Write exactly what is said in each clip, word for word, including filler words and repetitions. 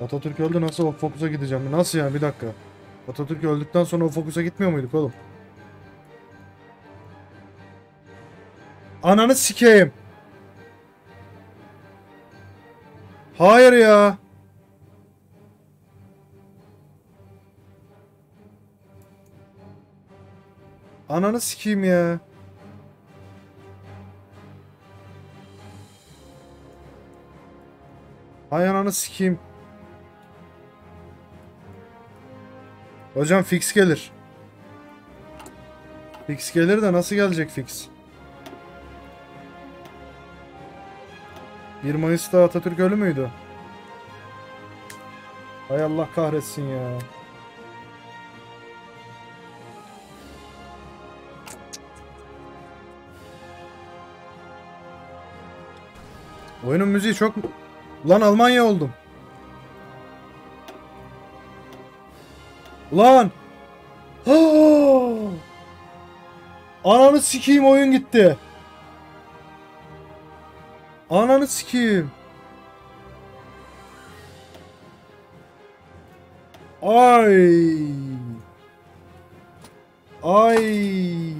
Atatürk öldü, nasıl o fokusa gideceğim? Nasıl yani, bir dakika. Atatürk öldükten sonra o fokusa gitmiyor muyduk oğlum? Ananı sikeyim. Hayır ya. Ananı sikeyim ya. Hay ananı sikeyim. Hocam fix gelir. Fix gelir de nasıl gelecek fix? bir Mayıs'ta Atatürk ölü müydü? Hay Allah kahretsin ya. Oyunun müziği çok... Ulan Almanya oldum. Ulan! Ananı sikeyim, oyun gitti. Ananı sikeyim. Ay. Ay.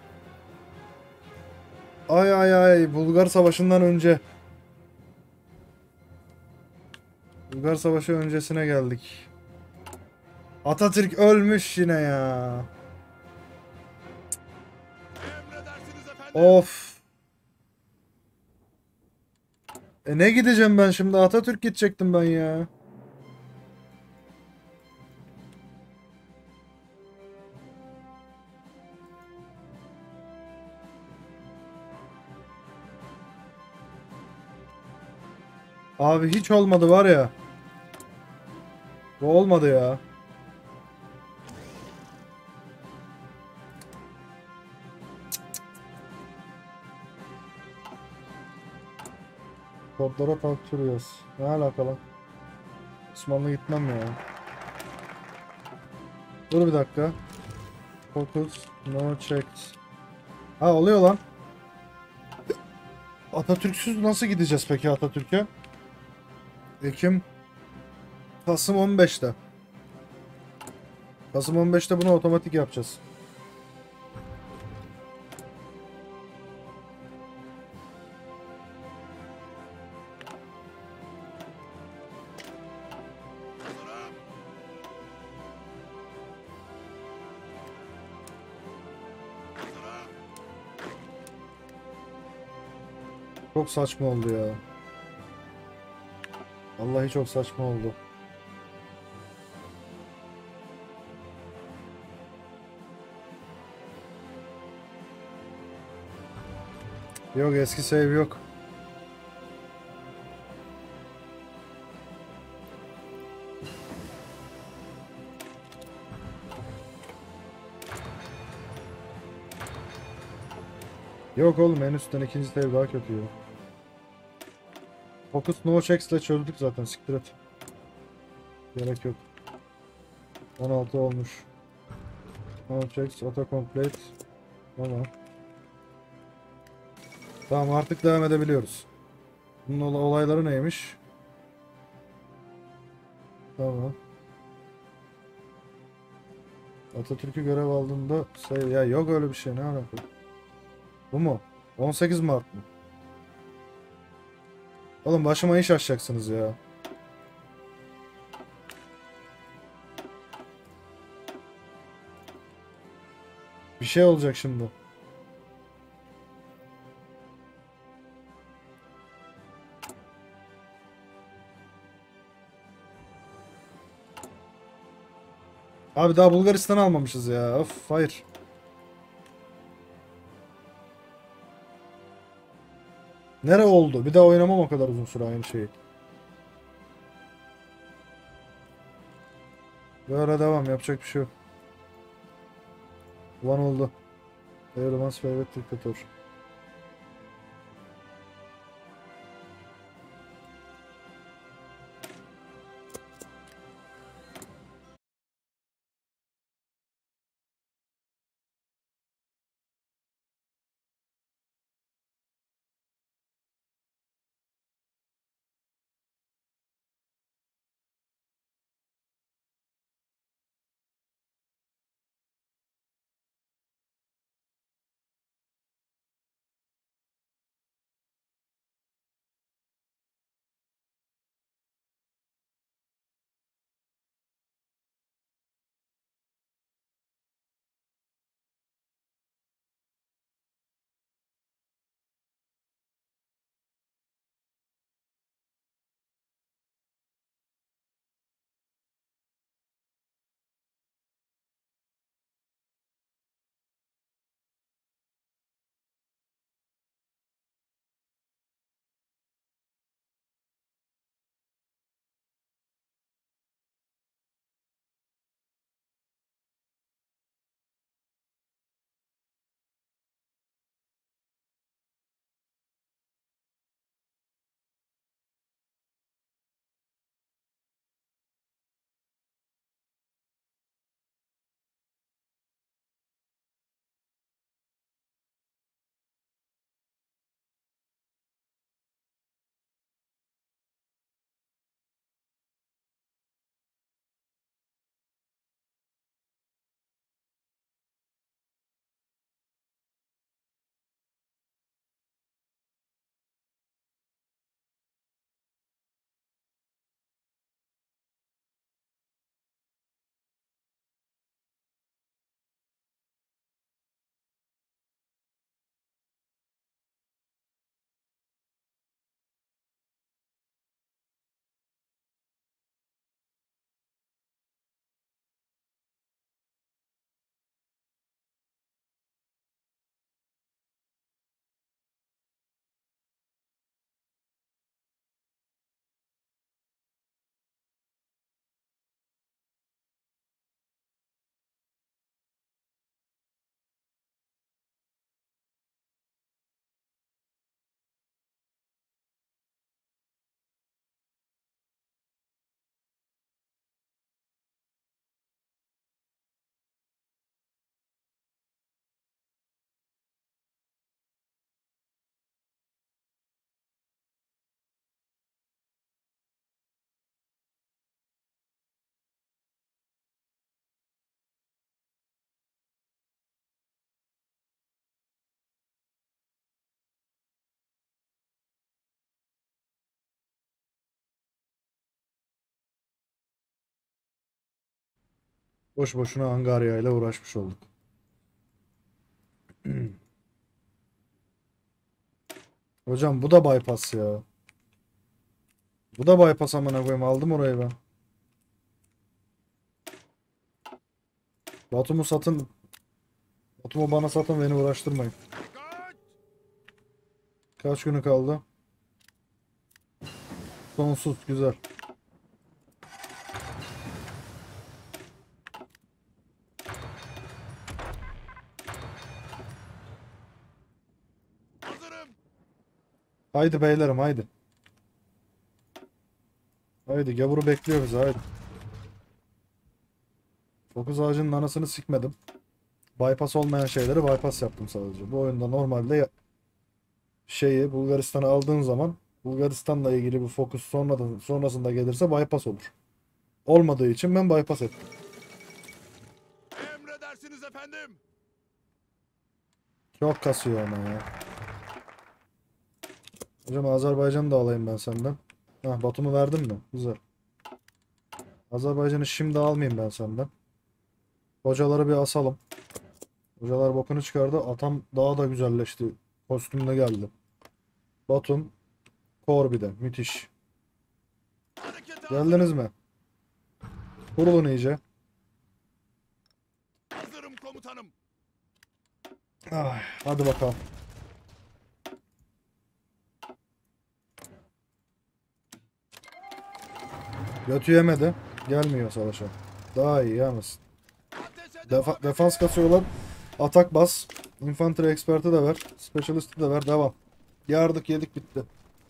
Ay ay ay. Bulgar Savaşı'ndan önce. Bulgar Savaşı öncesine geldik. Atatürk ölmüş yine ya. Of. E ne gideceğim ben şimdi? Atatürk gidecektim ben ya. Abi hiç olmadı var ya. Bu olmadı ya. Kodlara taktırıyoruz. Ne alakalı? Osmanlı gitmem ya. Dur bir dakika. Focus. No checked. Ha oluyor lan. Atatürk'süz nasıl gideceğiz peki Atatürk'e? Ekim. Kasım on beşte. Kasım on beşte bunu otomatik yapacağız. Çok saçma oldu ya. Vallahi çok saçma oldu. Yok, eski save yok. Yok oğlum, en üstten ikinci save daha kötü ya. Focus no checks ile çözdük zaten, siktir et. Gerek yok. on altı olmuş. No checks auto complete. Tamam. Tamam, artık devam edebiliyoruz. Bunun ol- olayları neymiş? Tamam. Atatürk'ü görev aldığında say ya, yok öyle bir şey, ne alaka? Bu mu? on sekiz Mart mı? Oğlum başıma iş açacaksınız ya. Bir şey olacak şimdi. Abi daha Bulgaristan almamışız ya. Of, hayır. Nere oldu? Bir daha oynamam o kadar uzun süre aynı şeyi. Böyle devam, yapacak bir şey yok. Ulan oldu. Everyone's favorite dictator. Boş boşuna Angarya ile uğraşmış olduk. Hocam bu da bypass ya. Bu da bypass amına koyayım. Aldım orayı ben. Batum'u satın. Batum'u bana satın, beni uğraştırmayın. Kaç günü kaldı? Sonsuz, güzel. Hazırım. Haydi beylerim, haydi. Haydi gavuru bekliyor bizi, haydi. Dokuz ağacının anasını sikmedim. Bypass olmayan şeyleri bypass yaptım sadece. Bu oyunda normalde ya- şeyi Bulgaristan'a aldığın zaman Bulgaristan'la ilgili bir fokus sonradan sonrasında gelirse bypass olur. Olmadığı için ben bypass ettim. Emredersiniz efendim. Çok kasıyor ama ya. Hocam Azerbaycan'ı da alayım ben senden. Hah, Batum'u verdin mi? Güzel. Azerbaycan'ı şimdi almayayım ben senden. Hocaları bir asalım. Hocalar bokunu çıkardı. Atam daha da güzelleşti. Kostümle geldi. Batum. Korbi'de. Müthiş. Harekete Geldiniz hazırım. mi? Kurulun iyice. Hazırım komutanım. Ay, hadi bakalım. Götü yemedi. Gelmiyor savaşa. Daha iyi gelmesin. Ateşe Defa devam defans edin. kasıyorlar. Atak bas. Infantry expert'i de ver. Specialist'i de ver. Devam. Yardık yedik bitti.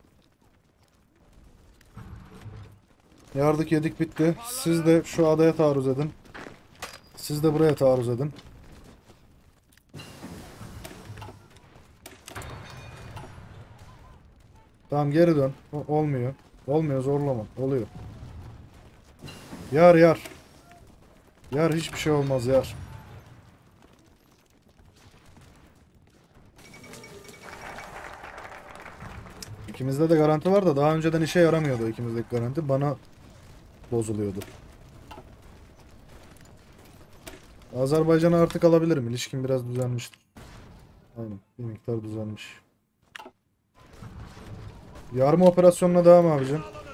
Yardık yedik bitti. Siz de şu adaya taarruz edin. Siz de buraya taarruz edin. Tamam, geri dön. O- olmuyor. Olmuyor, zorlama. Oluyor. Yar yar. Yar, hiçbir şey olmaz yar. İkimizde de garanti var da daha önceden işe yaramıyordu ikimizdeki garanti. Bana bozuluyordu. Azerbaycan'ı artık alabilirim. İlişkin biraz düzelmiştir. Aynen. Bir miktar düzelmiş. Yarma operasyonuna devam abicim. Sağlanın.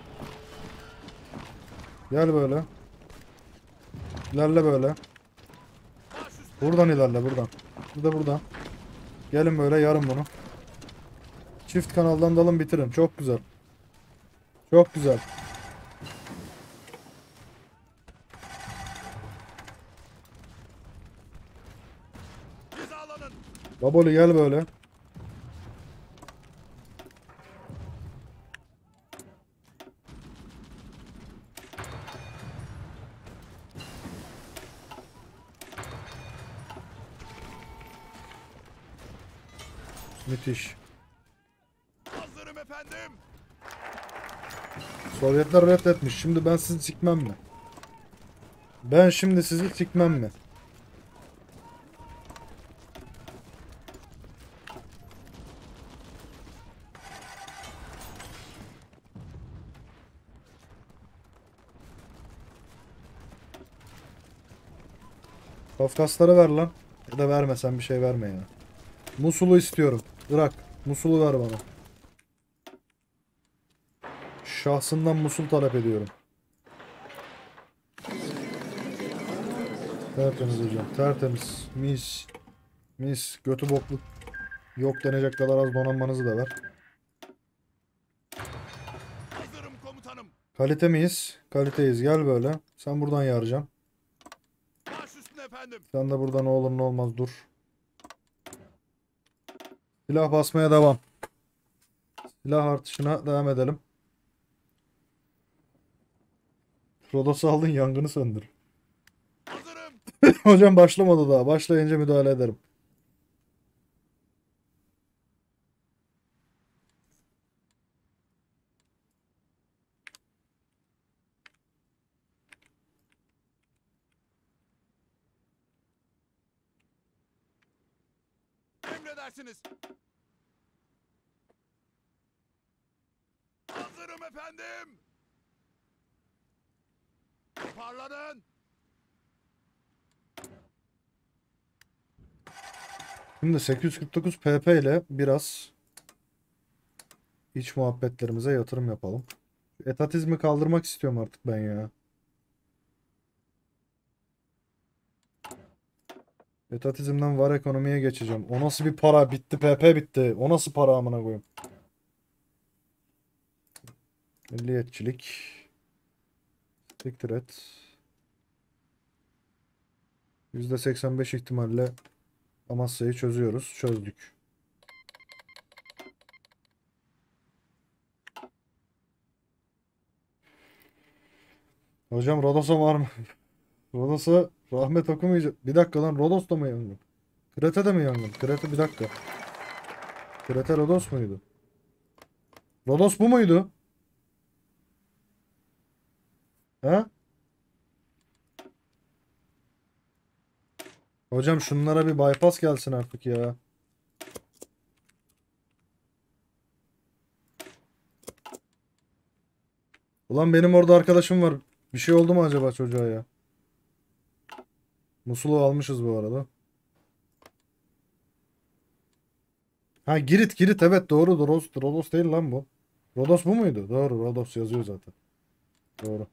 Gel böyle. İlerle böyle. Baş üstüne. Buradan ilerle buradan. Bir de buradan. Gelin böyle, yarın bunu. Çift kanaldan dalın, bitirin. Çok güzel. Çok güzel. Hizalanın. Baboli gel böyle. Müthiş. Hazırım efendim. Sovyetler reddetmiş. Şimdi ben sizi sikmem mi? Ben şimdi sizi sikmem mi? Kafkasları ver lan. Ya da verme, sen bir şey verme ya. Musul'u istiyorum. Irak. Musul'u ver bana. Şahsından Musul talep ediyorum. Tertemiz hocam. Tertemiz. Mis. Mis. Götü bokluk. Yok denecek kadar az donanmanızı da ver. Hazırım komutanım. Kalite miyiz? Kaliteyiz. Gel böyle. Sen buradan yaracaksın. Baş üstüne efendim. Sen de burada ne olur ne olmaz dur. Silah basmaya devam. Silah artışına devam edelim. Rodos'u aldın, yangını söndür. Hazırım. Hocam başlamadı daha. Başlayınca müdahale ederim. Emredersiniz. Hazırım efendim. Parlanın. Şimdi sekiz yüz kırk dokuz P P ile biraz iç muhabbetlerimize yatırım yapalım. Etatizmi kaldırmak istiyorum artık ben ya. Etatizmden var ekonomiye geçeceğim. O nasıl bir para? Bitti, P P bitti. O nasıl para amına koyayım? Milliyetçilik. Siktir et. yüzde seksen beş ihtimalle Amasya'yı çözüyoruz. Çözdük. Hocam Rodos'a var mı? Rodos'a rahmet okumayacak. Bir dakika lan, Rodos'ta mı yangın? Krete'de mi yangın? Krete, bir dakika. Krete Rodos muydu? Rodos bu muydu? Ha? Hocam şunlara bir bypass gelsin artık ya. Ulan benim orada arkadaşım var. Bir şey oldu mu acaba çocuğa ya? Musul'u almışız bu arada. Ha, Girit Girit, evet doğru, Rodos, Rodos değil lan bu. Rodos bu muydu? Doğru, Rodos yazıyor zaten. Doğru.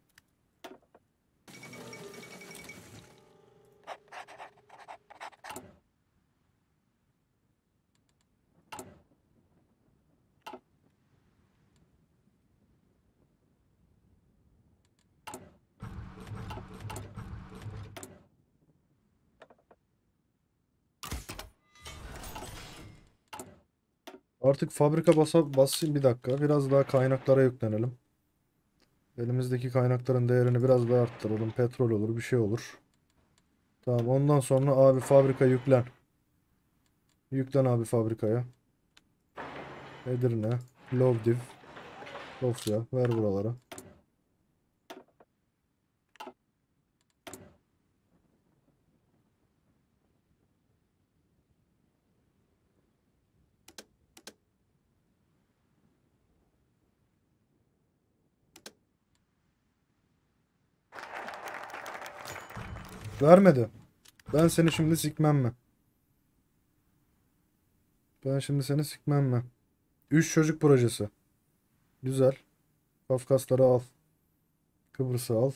Artık fabrika basa basayım bir dakika. Biraz daha kaynaklara yüklenelim. Elimizdeki kaynakların değerini biraz daha arttıralım. Petrol olur, bir şey olur. Tamam, ondan sonra abi fabrika yüklen. Yüklen abi fabrikaya. Edirne, Plovdiv, Sofya, ver buralara. Vermedi. Ben seni şimdi sikmem mi? Ben şimdi seni sikmem mi? Üç çocuk projesi. Güzel. Kafkasları al. Kıbrıs'ı al.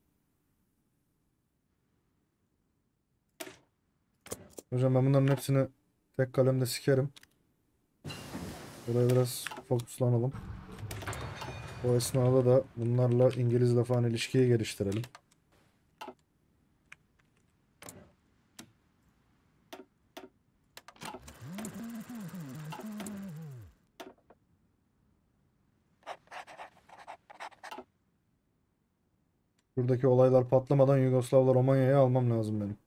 Hocam ben bunların hepsini tek kalemde sikerim. Buraya biraz fokuslanalım. O esnada da bunlarla İngilizle falan ilişkiyi geliştirelim. Buradaki olaylar patlamadan Yugoslavla Romanya'yı almam lazım benim.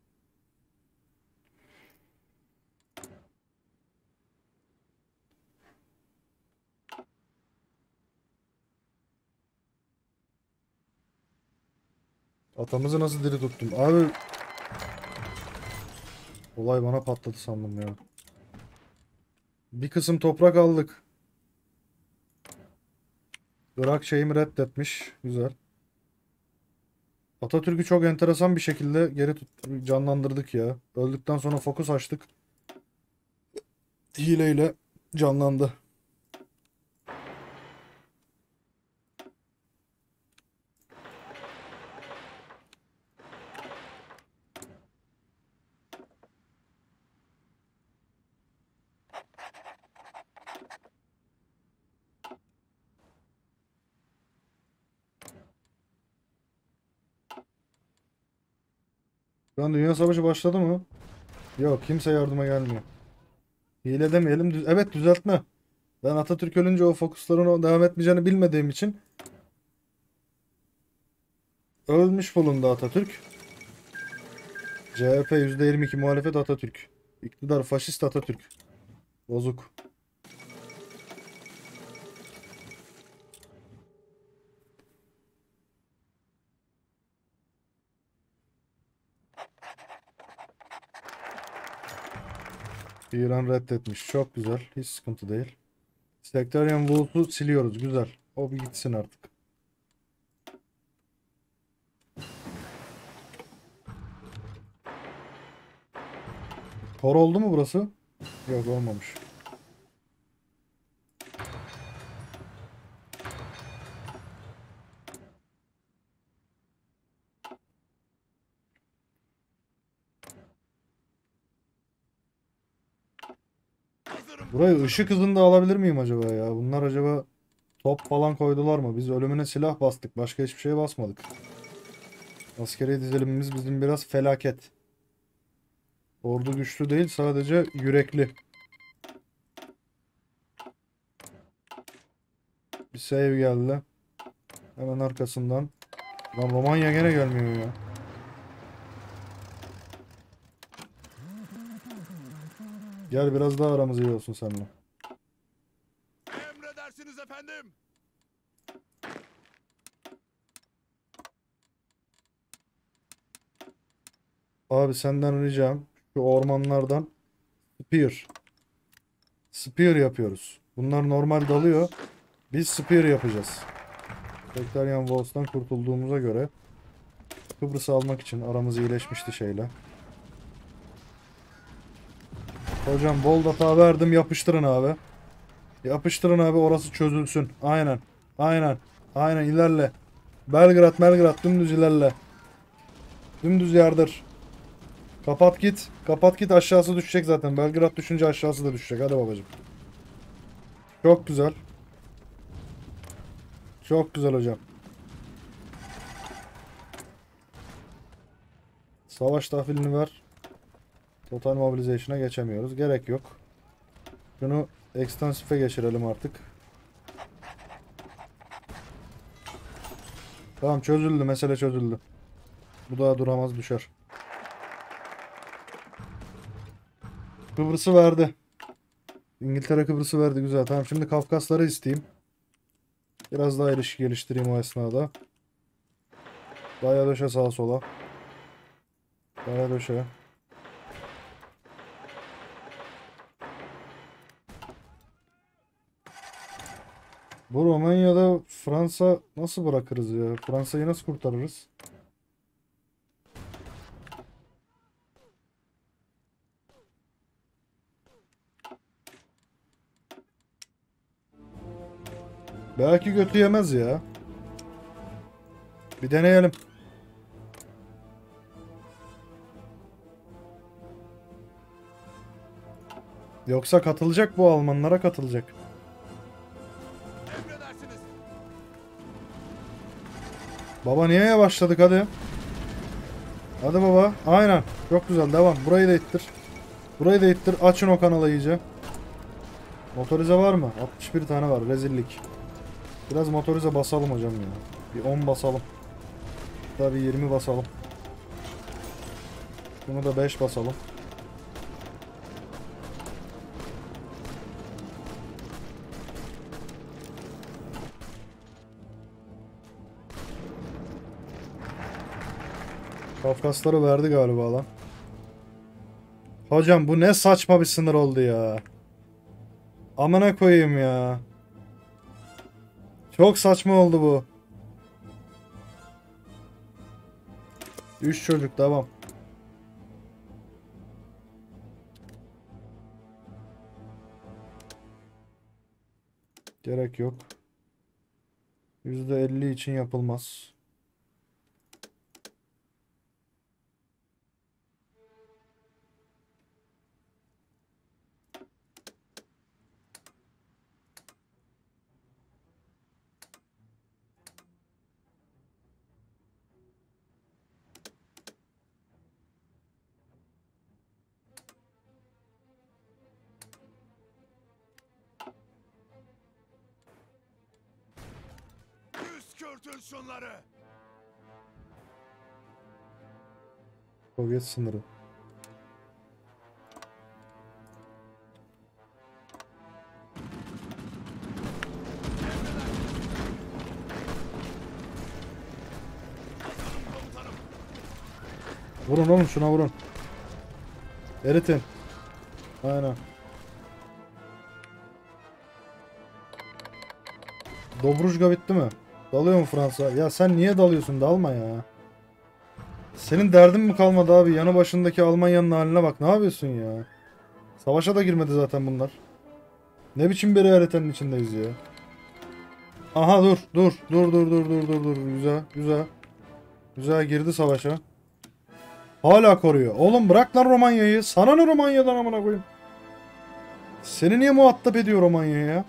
Atamızı nasıl diri tuttum? Abi olay bana patladı sandım ya. Bir kısım toprak aldık. Irak şeyimi reddetmiş. Güzel. Atatürk'ü çok enteresan bir şekilde geri tut canlandırdık ya. Öldükten sonra fokus açtık. Hileyle canlandı. Şu an Dünya Savaşı başladı mı? Yok, kimse yardıma gelmiyor. Hile demeyelim. Düz evet, düzeltme. Ben Atatürk ölünce o fokusların o devam etmeyeceğini bilmediğim için ölmüş bulundu Atatürk. C H P yüzde yirmi iki muhalefet Atatürk. İktidar faşist Atatürk. Bozuk. İran reddetmiş. Çok güzel. Hiç sıkıntı değil. Sectarian Wolf'u siliyoruz. Güzel. O bir gitsin artık. Tor oldu mu burası? Yok, olmamış. Hazırım. Burayı ışık hızında alabilir miyim acaba ya? Bunlar acaba top falan koydular mı? Biz ölümüne silah bastık. Başka hiçbir şeye basmadık. Askeri dizilimimiz bizim biraz felaket. Ordu güçlü değil, sadece yürekli. Bir save geldi. Hemen arkasından. Lan Romanya gene gelmiyor ya. Gel, biraz daha aramız iyi olsun seninle. Emredersiniz efendim. Abi senden ricam şu ormanlardan spear. Spear yapıyoruz. Bunlar normal dalıyor. Biz spear yapacağız. Sectarian Wolves'tan kurtulduğumuza göre Kıbrıs'ı almak için aramız iyileşmişti şeyle. Hocam bol data verdim, yapıştırın abi. Yapıştırın abi, orası çözülsün. Aynen. Aynen. Aynen, ilerle. Belgrad Belgrad dümdüz ilerle. Dümdüz yardır. Kapat git. Kapat git, aşağısı düşecek zaten. Belgrad düşünce aşağısı da düşecek. Hadi babacım. Çok güzel. Çok güzel hocam. Savaş tahvilini ver. Total Mobilization'a geçemiyoruz. Gerek yok. Şunu Extensive'e geçirelim artık. Tamam, çözüldü. Mesele çözüldü. Bu daha duramaz, düşer. Kıbrıs'ı verdi. İngiltere Kıbrıs'ı verdi. Güzel. Tamam, şimdi Kafkasları isteyeyim. Biraz daha ilişki geliştireyim o esnada. Daya döşe sağa sola. Daya döşe. Bu Romanya'da Fransa nasıl bırakırız ya? Fransa'yı nasıl kurtarırız? Belki götü yemez ya. Bir deneyelim. Yoksa katılacak, bu Almanlara katılacak. Emredersiniz. Baba niye yavaşladık, hadi. Hadi baba. Aynen. Çok güzel, devam. Burayı da ittir. Burayı da ittir. Açın o kanalı iyice. Motorize var mı? altmış bir tane var. Rezillik. Biraz motorize basalım hocam ya. Bir on basalım. Hatta bir yirmi basalım. Bunu da beş basalım. Kafkasları verdi galiba lan. Hocam bu ne saçma bir sınır oldu ya. Amına koyayım ya. Çok saçma oldu bu. Üç çocuk, tamam. Gerek yok. yüzde elli için yapılmaz. Püskürtün şunları. Sovyet sınırı. Komutanım. Vurun oğlum, şuna vurun. Eritin. Aynen. Dobrujga bitti mi? Dalıyor mu Fransa? Ya sen niye dalıyorsun? Dalma ya. Senin derdin mi kalmadı abi? Yanı başındaki Almanya'nın haline bak. Ne yapıyorsun ya? Savaşa da girmedi zaten bunlar. Ne biçim bir haritanın içindeyiz ya. Aha dur dur dur dur dur dur dur dur. Güzel güzel. Güzel girdi savaşa. Hala koruyor. Oğlum bırak lan Romanya'yı. Sana ne Romanya'dan amına koyayım. Seni niye muhatap ediyor Romanya'ya ya?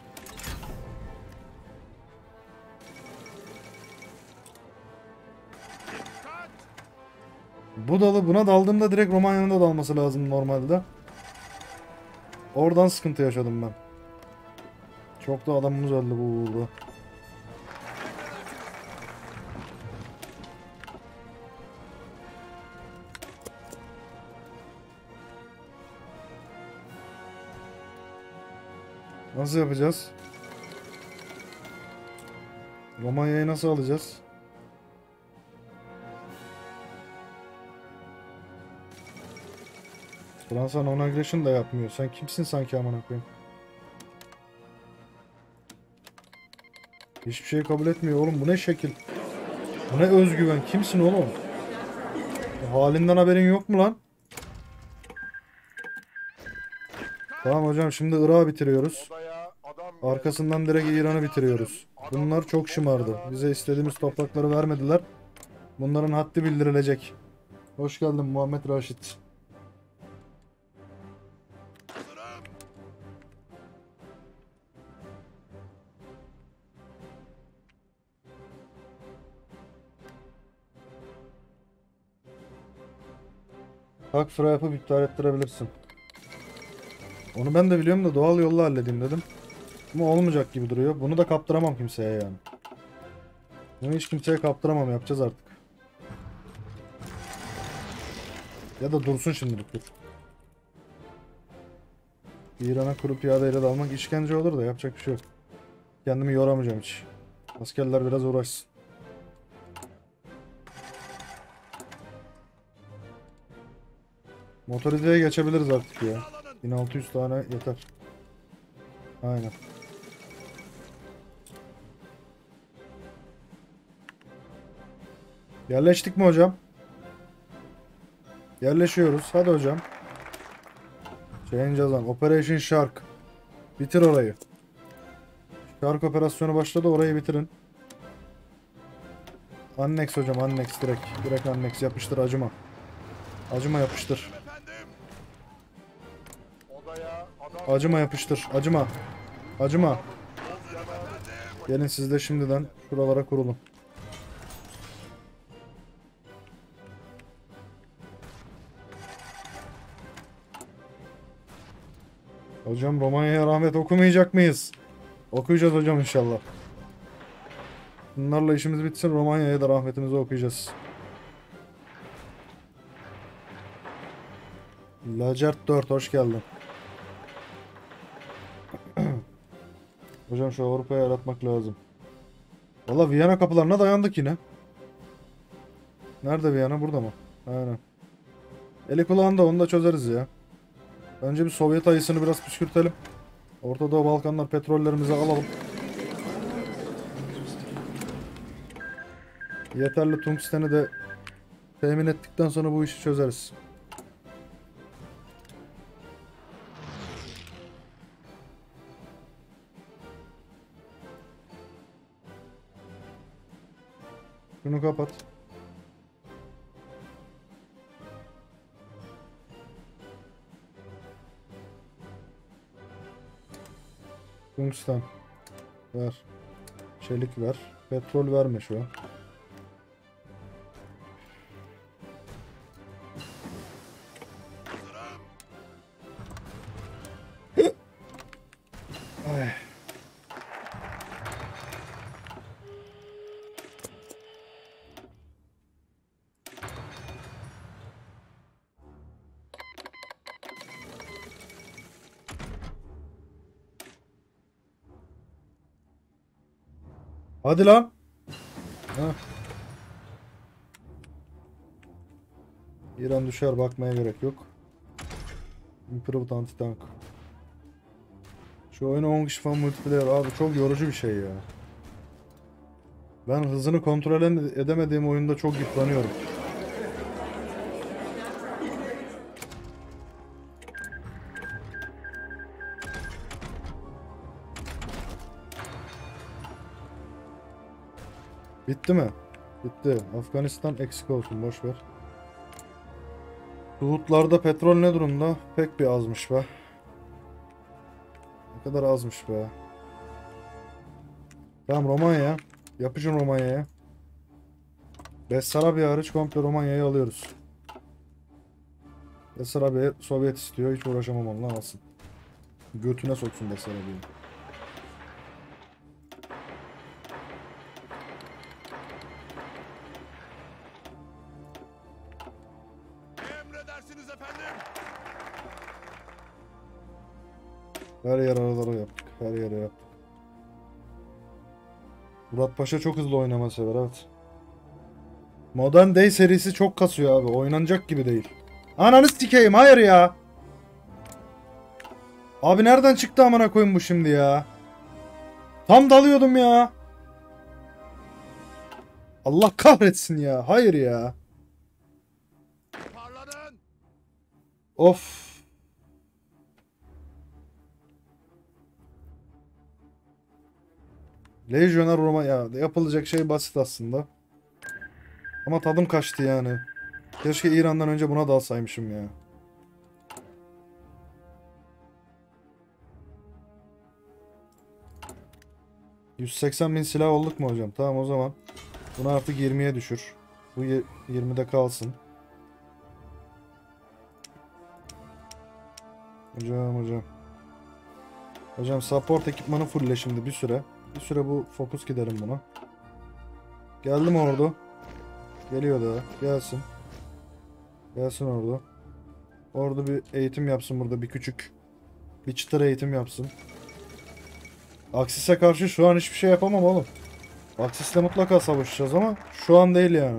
Dikkat! Bu dalı buna daldığımda direkt Romanya'nın da dalması lazım normalde. Oradan sıkıntı yaşadım ben. Çok da adamımız öldü bu uğurda. Nasıl yapacağız? Romanya'yı nasıl alacağız? Fransa non-aggression da yapmıyor. Sen kimsin sanki amına koyayım? Hiçbir şey kabul etmiyor oğlum. Bu ne şekil? Bu ne özgüven? Kimsin oğlum? Halinden haberin yok mu lan? Tamam hocam, şimdi Irak'ı bitiriyoruz. Odaya adam Arkasından direkt İran'ı bitiriyoruz. Bunlar çok şımardı. Bize istediğimiz toprakları vermediler. Bunların haddi bildirilecek. Hoş geldin Muhammed Raşit. hazırım. Hak sıra yapıp iptal ettirebilirsin. Onu ben de biliyorum da doğal yolla halledeyim dedim. Ama olmayacak gibi duruyor. Bunu da kaptıramam kimseye yani. Bunu hiç kimseye kaptıramam. Yapacağız artık. Ya da dursun şimdilik, dur. İran'a kuru piyadeyle dalmak işkence olur da yapacak bir şey yok. Kendimi yoramayacağım hiç. Askerler biraz uğraşsın. Motorizeye geçebiliriz artık ya. Sağlanın. bin altı yüz tane yeter. Aynen. Yerleştik mi hocam? Yerleşiyoruz. Hadi hocam. Change Azan. Operation Shark. Bitir orayı. Shark operasyonu başladı. Orayı bitirin. Annex hocam. Annex direkt. Direkt annex. Yapıştır, acıma. Acıma, yapıştır. Efendim. Odaya adam Acıma, yapıştır. Acıma. Acıma. hazırım efendim. Gelin siz de şimdiden şuralara kurulun. Hocam Romanya'ya rahmet okumayacak mıyız? Okuyacağız hocam inşallah. Bunlarla işimiz bitsin, Romanya'ya da rahmetimizi okuyacağız. Lacert dört, hoş geldin. Hocam şu Avrupa'ya yaratmak lazım. Valla Viyana kapılarına dayandık yine. Nerede Viyana? Burada mı? Aynen. Eli kulağında, onu da çözeriz ya. Önce bir Sovyet ayısını biraz püskürtelim. Orta Doğu Balkanlar petrollerimizi alalım. Yeterli tungsteni de temin ettikten sonra bu işi çözeriz. Şunu kapat. Tungsten ver. Çelik ver. Petrol verme şu an. Ay. Hadi lan. Heh. İran düşer, bakmaya gerek yok. Improved anti-tank. Şu oyunu on kişi falan multiplayer abi, çok yorucu bir şey ya. Ben hızını kontrol edemediğim oyunda çok yıpranıyorum. bitti mi? Bitti. Afganistan eksik olsun, boş ver. Suudlarda petrol ne durumda? Pek bir azmış be. Ne kadar azmış be. Tamam, Romanya. Yapışın Romanya'ya. Bessarabya hariç komple Romanya'yı alıyoruz. Bessarabya Sovyet istiyor. Hiç uğraşamam onunla, alsın. Götüne soksun Bessarabya'yı. Emredersiniz efendim. Her yer araları yaptık. Her yere yaptık. Murat Paşa çok hızlı oynama sever, evet. Modern Day serisi çok kasıyor abi. Oynanacak gibi değil. Ananı sikeyim, hayır ya. Abi nereden çıktı amına koyayım bu şimdi ya? Tam dalıyordum ya. Allah kahretsin ya. Hayır ya. Parladın. Of. Legioner Roma ya. Yapılacak şey basit aslında. Ama tadım kaçtı yani. Keşke İran'dan önce buna dalsaymışım ya. yüz seksen bin silah olduk mu hocam? Tamam, o zaman. Bunu artık yirmiye düşür. Bu yirmide kalsın. Hocam hocam. Hocam support ekipmanı fulle şimdi bir süre. Bir süre bu fokus giderim buna. Geldi mi ordu? Geliyor da. Gelsin. Gelsin ordu. Ordu bir eğitim yapsın burada, bir küçük. Bir çıtır eğitim yapsın. Aksis'e karşı şu an hiçbir şey yapamam oğlum. Aksis'le mutlaka savaşacağız ama şu an değil yani.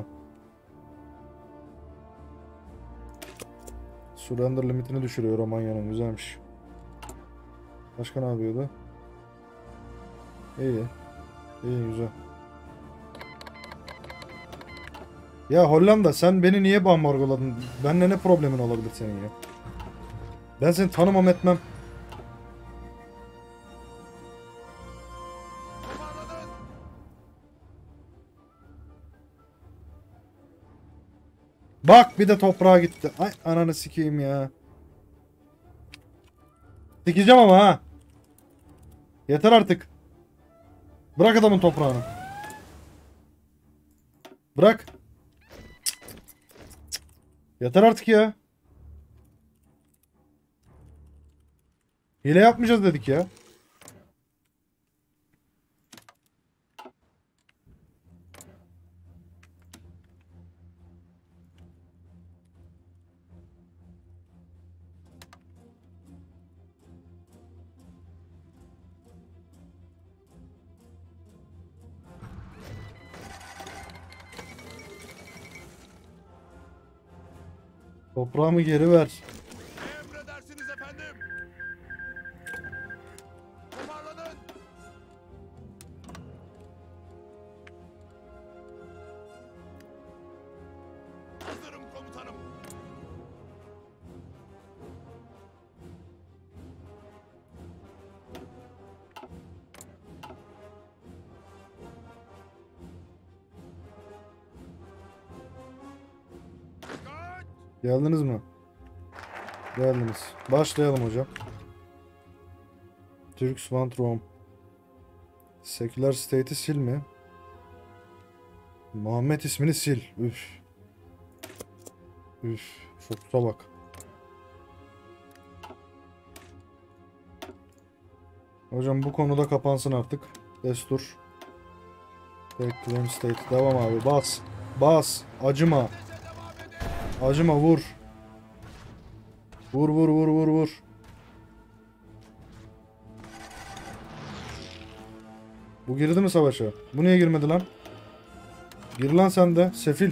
Surrender limitini düşürüyor Romanya'nın, güzelmiş. Başka ne yapıyordu? İyi. İyi, güzel. Ya Hollanda, sen beni niye ambargoladın? Benimle ne problemin olabilir senin ya? Ben seni tanımam etmem. Parladın. Bak, bir de toprağa gitti. Ay ananı sikeyim ya. Sikeceğim ama ha. Yeter artık. Bırak adamın toprağını. Bırak. Yeter artık ya. Hile yapmayacağız dedik ya. Toprağımı geri ver. Emredersiniz efendim. Parladın. Hazırım komutanım. Dikkat. Geldiniz mi? Geldiniz. Başlayalım hocam. Türk want Rome. Secular State'i sil mi? Muhammed ismini sil. Üf. Üf. Fokusa bak. Hocam bu konuda kapansın artık. Destur. Take claim state. Devam abi. Bas. Bas. Acıma. Acıma, vur. Vur vur vur vur vur. Bu girdi mi savaşa? Bu niye girmedi lan? Gir lan sen de. Sefil.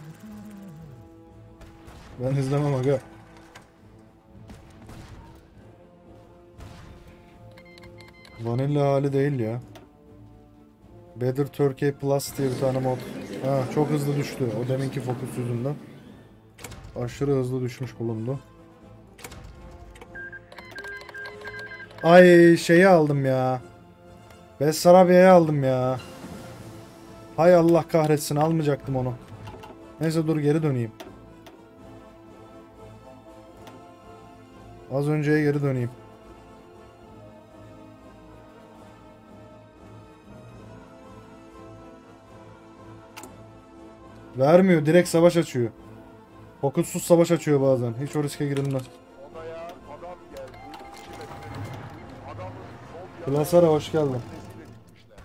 Ben izlemem aga. Vanilla hali değil ya. Better Turkey Plus diye bir tane mod. Ha, çok hızlı düştü. O deminki fokus yüzünden. Aşırı hızlı düşmüş bulundu. Ay şeyi aldım ya. Bessarabya'yı aldım ya. Hay Allah kahretsin, almayacaktım onu. Neyse dur geri döneyim. Az önceye geri döneyim. Vermiyor. Direkt savaş açıyor. Fokussuz savaş açıyor bazen. Hiç o riske girilmez. Odaya adam geldi. İki metre. Adamın sol Klasara hoş geldin. makinesiyle dikmişler.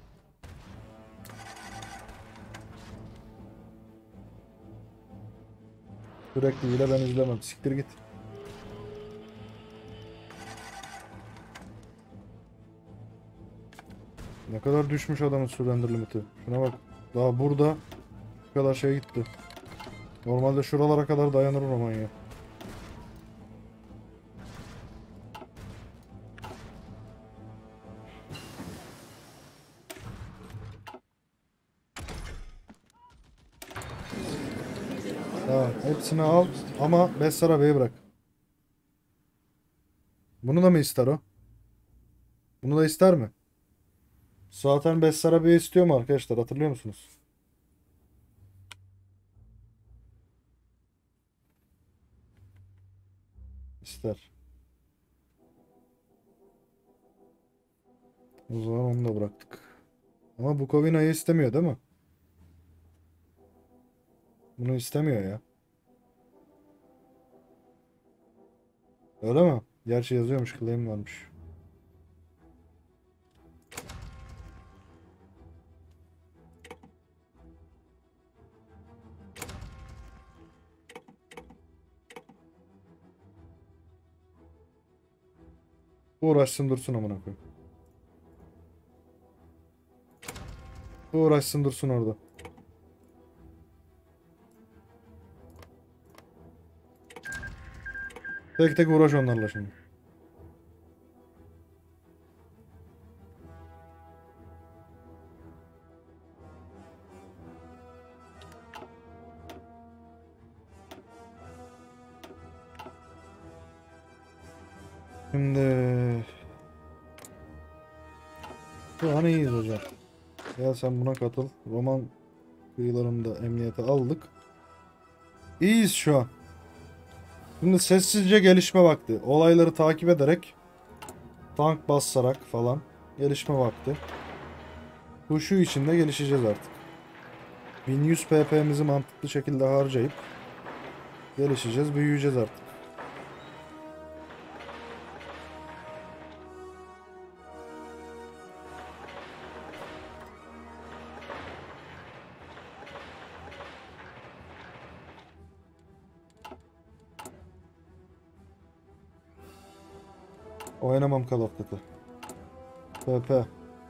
Sürekli hile ben izlemem. Siktir git. Ne kadar düşmüş adamın surrender limiti. Şuna bak. Daha burada bu kadar şey gitti. Normalde şuralara kadar dayanır Romanya. Tamam, hepsini al ama Bessarabia'yı bırak. Bunu da mı ister o? Bunu da ister mi? Zaten Bessarabia istiyor mu arkadaşlar? Hatırlıyor musunuz? İster. O zaman onu da bıraktık. Ama Bukovina'yı istemiyor değil mi? Bunu istemiyor ya. Öyle mi? Gerçi yazıyormuş, claim varmış. Uğraşsın dursun amına koyayım. Uğraşsın dursun orada. Tek tek uğraş onlarla şimdi. Şimdi şu an iyiyiz hocam. Gel sen buna katıl. Roman kıyılarında emniyete aldık. İyiyiz şu an. Şimdi sessizce gelişme vakti. Olayları takip ederek, tank basarak falan gelişme vakti. Huşu içinde gelişeceğiz artık. bin yüz P P'mizi mantıklı şekilde harcayıp gelişeceğiz, büyüyeceğiz artık. Oynamam Call of Duty. P P.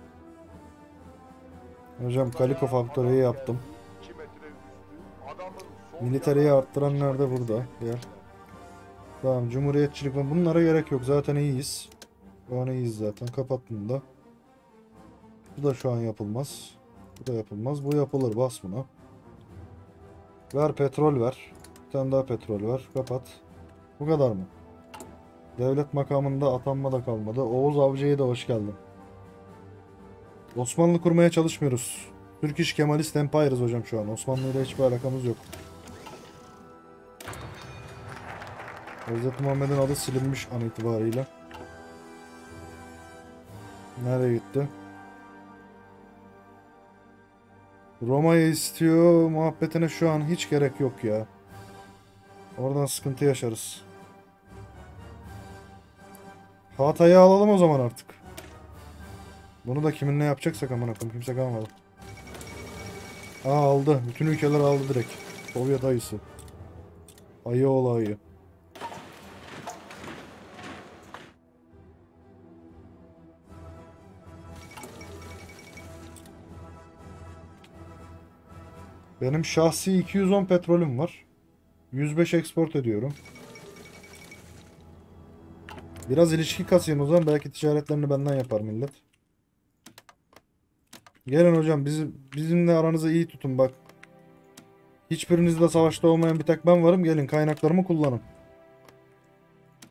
Hocam Kaliko Factory'yi yaptım. İki metre üstü. Adamın sol Militariyi arttıran nerede? Burada. Gel. Tamam, cumhuriyetçilik var. Bunlara gerek yok. Zaten iyiyiz. Şu an iyiyiz zaten. Kapattım da. Bu da şu an yapılmaz. Bu da yapılmaz. Bu yapılır. Bas buna. Ver petrol ver. Bir tane daha petrol ver. Kapat. Bu kadar mı? Devlet makamında atanma da kalmadı. Oğuz Avcı'ya da hoş geldin. Osmanlı kurmaya çalışmıyoruz. Turkish Kemalist Empire'ız hocam şu an. Osmanlı ile hiçbir alakamız yok. Hazreti Muhammed'in adı silinmiş an itibariyle. Nereye gitti? Roma'yı istiyor muhabbetine şu an hiç gerek yok ya. Oradan sıkıntı yaşarız. Hatay'ı alalım o zaman artık. Bunu da kiminle yapacaksak amına koyayım, kimse kalmadı. Aa, aldı. Bütün ülkeler aldı direkt. Sovyet ayısı. Ayı oğlu ayı. Benim şahsi iki yüz on petrolüm var. yüz beş export ediyorum. Biraz ilişki kasayım o zaman. Belki ticaretlerini benden yapar millet. Gelin hocam, bizim, bizimle aranızı iyi tutun bak. Hiçbirinizle savaşta olmayan bir tek ben varım. Gelin kaynaklarımı kullanın.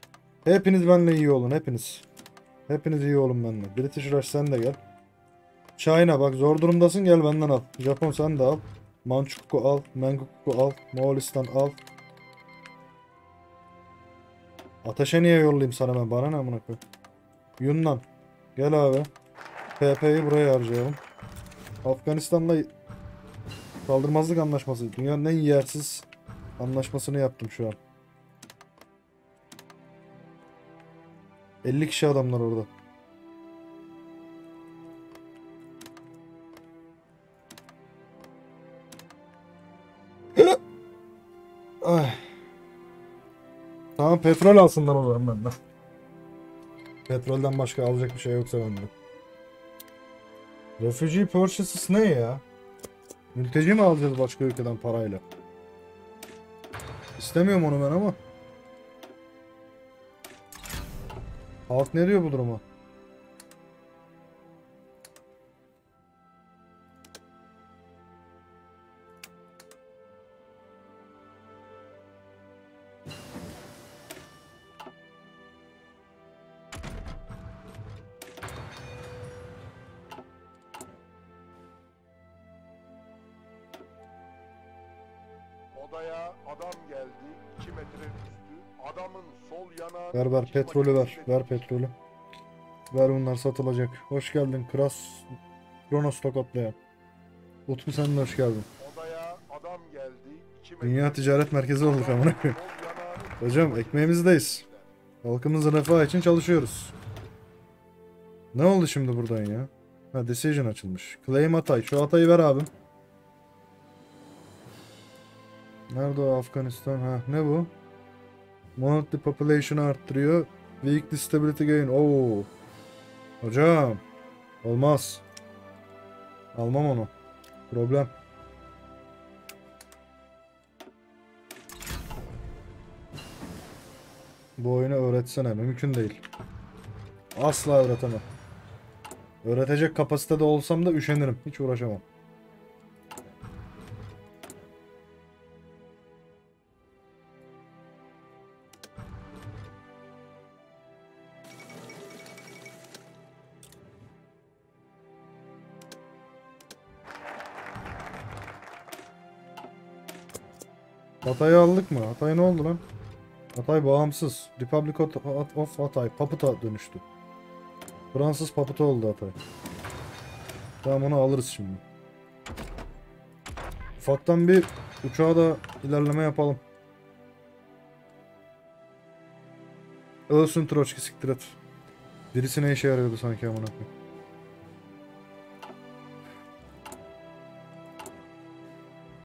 Hepiniz benimle iyi olun, hepiniz. Hepiniz iyi olun benimle. British Rush sen de gel. China bak zor durumdasın, gel benden al. Japon sen de al. Manchukuo al. Menguku al. Moğolistan al. Ateşe niye yollayayım sana ben? Bana ne amına koyayım. Yunnan. Gel abi. P P'yi buraya harcayalım. Afganistan'la saldırmazlık anlaşması. Dünyanın en yersiz anlaşmasını yaptım şu an. elli kişi adamlar orada. Ay. Tamam petrol alsınlar o zaman benden. Petrolden başka alacak bir şey yoksa bende. Refugee purchases ne ya? Mülteci mi alacağız başka ülkeden parayla? İstemiyorum onu ben ama. Halk ne diyor bu duruma? Odaya adam geldi. iki metre üstü. Adamın sol yanağı... Ver ver petrolü ver. Ver petrolü. Ver, bunlar satılacak. Hoş geldin Kras. Kronos Tokatlı'ya. Utku sen de hoş geldin. Odaya adam geldi. iki metre Dünya ticaret merkezi olduk amına koyayım. Hocam ekmeğimizdeyiz. Halkımızın refahı için çalışıyoruz. Ne oldu şimdi buradan ya? Ha, decision açılmış. Claim Hatay. Şu Hatay'ı ver abim. Nerede o Afganistan? Ha, ne bu? Monthly population'ı arttırıyor. Weekly stability gain. Oo. Hocam. Olmaz. Almam onu. Problem. Bu oyunu öğretsene. Mümkün değil. Asla öğretemem. Öğretecek kapasitede olsam da üşenirim. Hiç uğraşamam. Hatay'ı aldık mı? Hatay ne oldu lan? Hatay bağımsız. Republic of Hatay. Papıta dönüştü. Fransız papıta oldu Hatay. Tamam, onu alırız şimdi. Ufaktan bir uçağa da ilerleme yapalım. Ölsün Troçki, siktir et. Birisi ne işe yarıyordu sanki amına koyayım.